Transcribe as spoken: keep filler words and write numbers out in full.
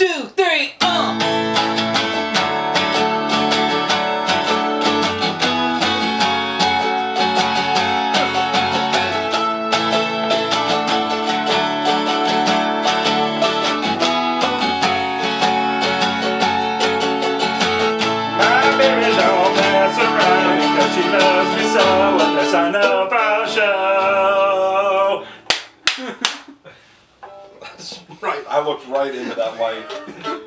two, three, uh! She loves me so, unless I know about show. That's right, I looked right into that light.